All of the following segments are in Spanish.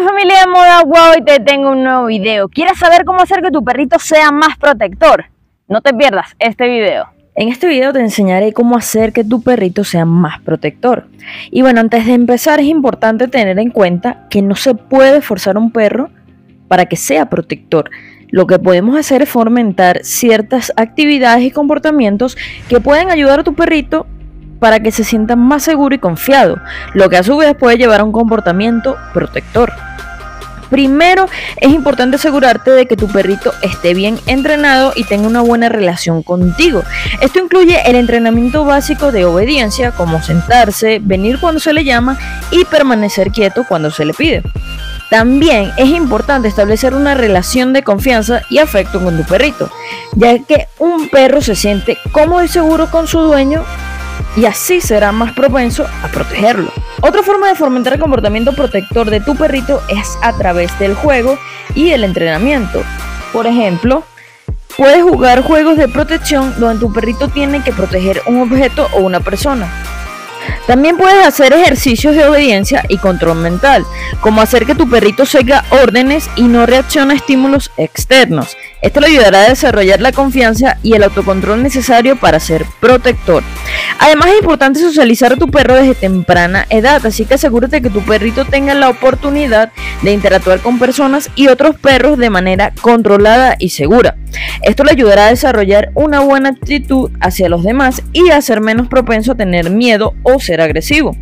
Familia de Moda Wow, hoy te tengo un nuevo video. ¿Quieres saber cómo hacer que tu perrito sea más protector? No te pierdas este video. En este video te enseñaré cómo hacer que tu perrito sea más protector. Y bueno, antes de empezar es importante tener en cuenta que no se puede forzar a un perro para que sea protector. Lo que podemos hacer es fomentar ciertas actividades y comportamientos que pueden ayudar a tu perrito para que se sienta más seguro y confiado, lo que a su vez puede llevar a un comportamiento protector. Primero, es importante asegurarte de que tu perrito esté bien entrenado y tenga una buena relación contigo. Esto incluye el entrenamiento básico de obediencia, como sentarse, venir cuando se le llama y permanecer quieto cuando se le pide. También es importante establecer una relación de confianza y afecto con tu perrito, ya que un perro se siente cómodo y seguro con su dueño y así será más propenso a protegerlo. Otra forma de fomentar el comportamiento protector de tu perrito es a través del juego y el entrenamiento. Por ejemplo, puedes jugar juegos de protección donde tu perrito tiene que proteger un objeto o una persona. También puedes hacer ejercicios de obediencia y control mental, como hacer que tu perrito siga órdenes y no reaccione a estímulos externos. Esto le ayudará a desarrollar la confianza y el autocontrol necesario para ser protector. Además, es importante socializar a tu perro desde temprana edad, así que asegúrate que tu perrito tenga la oportunidad de interactuar con personas y otros perros de manera controlada y segura. Esto le ayudará a desarrollar una buena actitud hacia los demás y a ser menos propenso a tener miedo o ser agresivo.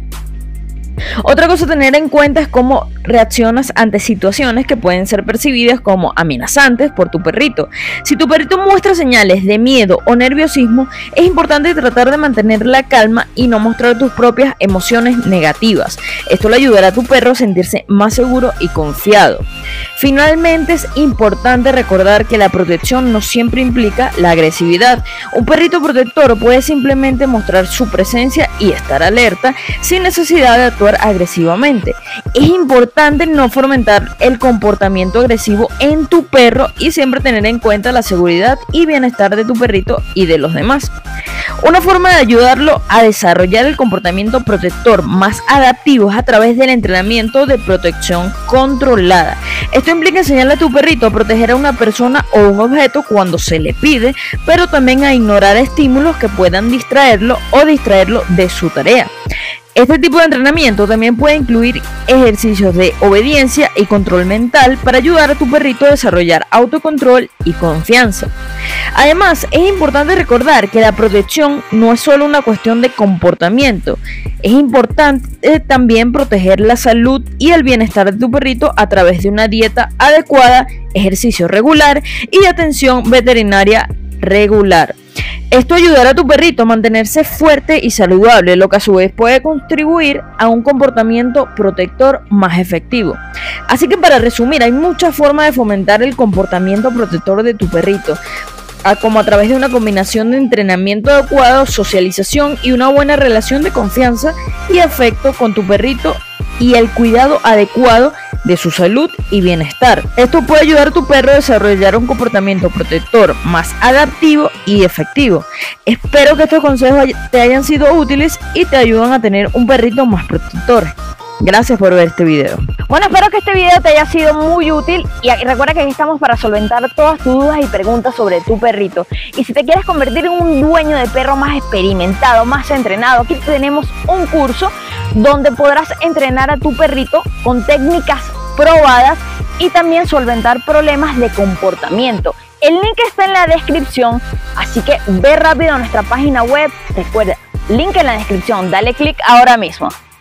Otra cosa a tener en cuenta es cómo reaccionas ante situaciones que pueden ser percibidas como amenazantes por tu perrito. Si tu perrito muestra señales de miedo o nerviosismo, es importante tratar de mantener la calma y no mostrar tus propias emociones negativas. Esto le ayudará a tu perro a sentirse más seguro y confiado. Finalmente, es importante recordar que la protección no siempre implica la agresividad. Un perrito protector puede simplemente mostrar su presencia y estar alerta sin necesidad de actuar agresivamente. Es importante no fomentar el comportamiento agresivo en tu perro y siempre tener en cuenta la seguridad y bienestar de tu perrito y de los demás. Una forma de ayudarlo a desarrollar el comportamiento protector más adaptivo es a través del entrenamiento de protección controlada. Esto implica enseñarle a tu perrito a proteger a una persona o un objeto cuando se le pide, pero también a ignorar estímulos que puedan distraerlo o distraerlo de su tarea. Este tipo de entrenamiento también puede incluir ejercicios de obediencia y control mental para ayudar a tu perrito a desarrollar autocontrol y confianza. Además, es importante recordar que la protección no es solo una cuestión de comportamiento. Es importante también proteger la salud y el bienestar de tu perrito a través de una dieta adecuada, ejercicio regular y atención veterinaria regular. Esto ayudará a tu perrito a mantenerse fuerte y saludable, lo que a su vez puede contribuir a un comportamiento protector más efectivo. Así que para resumir, hay muchas formas de fomentar el comportamiento protector de tu perrito, como a través de una combinación de entrenamiento adecuado, socialización y una buena relación de confianza y afecto con tu perrito y el cuidado adecuado de su salud y bienestar. Esto puede ayudar a tu perro a desarrollar un comportamiento protector más adaptivo y efectivo. Espero que estos consejos te hayan sido útiles y te ayuden a tener un perrito más protector. Gracias por ver este video. Bueno, espero que este video te haya sido muy útil y recuerda que aquí estamos para solventar todas tus dudas y preguntas sobre tu perrito. Y si te quieres convertir en un dueño de perro más experimentado, más entrenado, aquí tenemos un curso donde podrás entrenar a tu perrito con técnicas probadas y también solventar problemas de comportamiento. El link está en la descripción, así que ve rápido a nuestra página web. Recuerda, link en la descripción, dale clic ahora mismo.